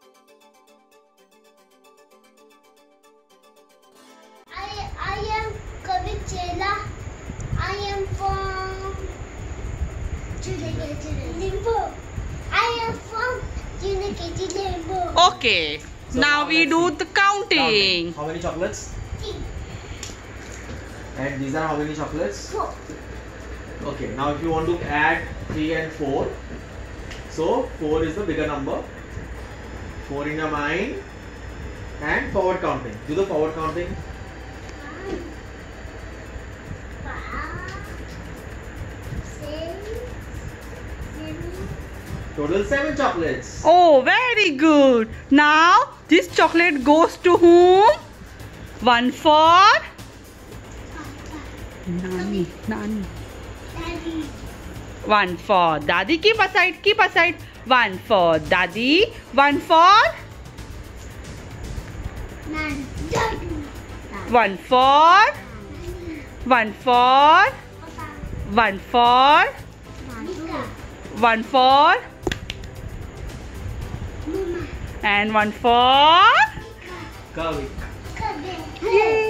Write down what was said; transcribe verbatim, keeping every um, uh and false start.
I I am Kavit Chela. I am from Limbo. I am from Unity Limbo. Okay. So now now we let's do see. the counting. Counting. How many chocolates? Three, And these are how many chocolates? four. Okay, now if you want to add three and four, so four is the bigger number. four in your mind and forward counting. Do the forward counting. Five, six, seven. Total seven chocolates. Oh, very good. Now this chocolate goes to whom? One for Nani. Nani. Daddy. One for Dadi. Keep aside. Keep aside. One for Dadi. One for Nan. Daddy. one for one for Papa. one for Mika. one for Mama. and one for Kavik. Kavit. Yay!